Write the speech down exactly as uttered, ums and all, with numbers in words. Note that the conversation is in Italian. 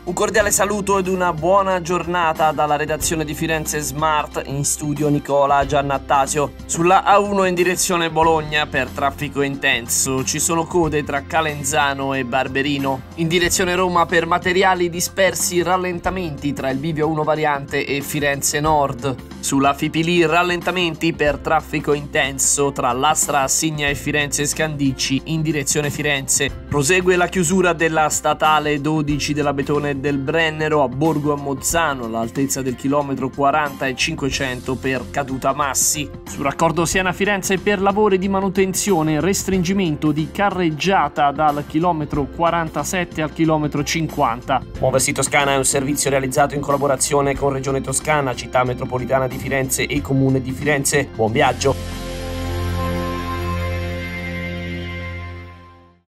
Un cordiale saluto ed una buona giornata dalla redazione di Firenze Smart, in studio Nicola Giannattasio. Sulla A uno in direzione Bologna per traffico intenso, ci sono code tra Calenzano e Barberino. In direzione Roma per materiali dispersi rallentamenti tra il bivio uno variante e Firenze Nord. Sulla Fipili rallentamenti per traffico intenso tra l'Astra Assigna e Firenze Scandicci in direzione Firenze. Prosegue la chiusura della statale dodici della Betone del Brennero a Borgo a Mozzano all'altezza del chilometro quaranta e cinquecento per caduta Massi. Sul raccordo Siena-Firenze per lavori di manutenzione, restringimento di carreggiata dal chilometro quarantasette al chilometro cinquanta. Muoversi Toscana è un servizio realizzato in collaborazione con Regione Toscana, Città Metropolitana di Firenze e Comune di Firenze. Buon viaggio!